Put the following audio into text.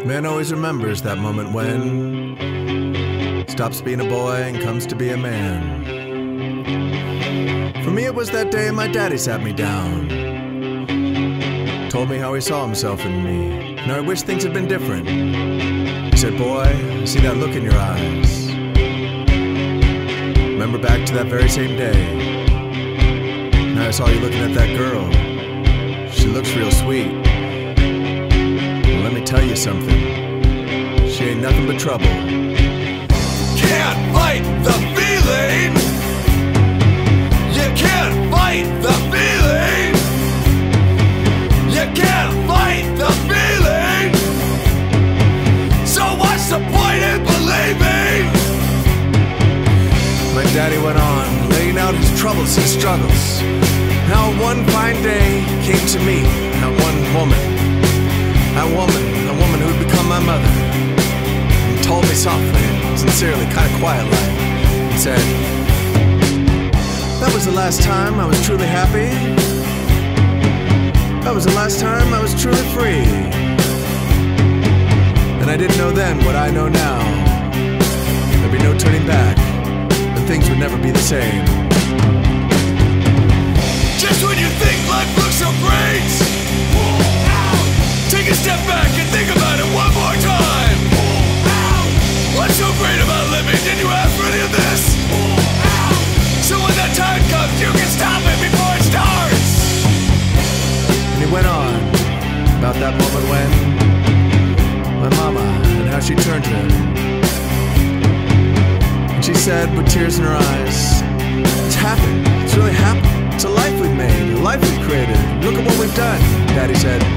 Man always remembers that moment when stops being a boy and comes to be a man. For me, it was that day my daddy sat me down, told me how he saw himself in me, and how I wish things had been different. He said, "Boy, I see that look in your eyes. Remember back to that very same day. Now I saw you looking at that girl. She looks real sweet. Well, let me tell you something. She ain't nothing but trouble. Can't fight the feeling. You can't fight the feeling. You can't fight the feeling. So what's the point in believing?" My daddy went on, laying out his troubles and struggles. How one fine day came to me, that one woman. A woman who'd become my mother. And told me softly and sincerely, kind of quietly, and said, "That was the last time I was truly happy. That was the last time I was truly free. And I didn't know then what I know now. There'd be no turning back, and things would never be the same." Just when you think life looks so great, take a step back and think about it one more time. What's so great about living? Did you ask for any of this? So when that time comes, you can stop it before it starts. And he went on about that moment when my mama and how she turned to him. And she said with tears in her eyes, "It's happened. It's really happened. It's a life we've made, a life we've created. Look at what we've done." Daddy said,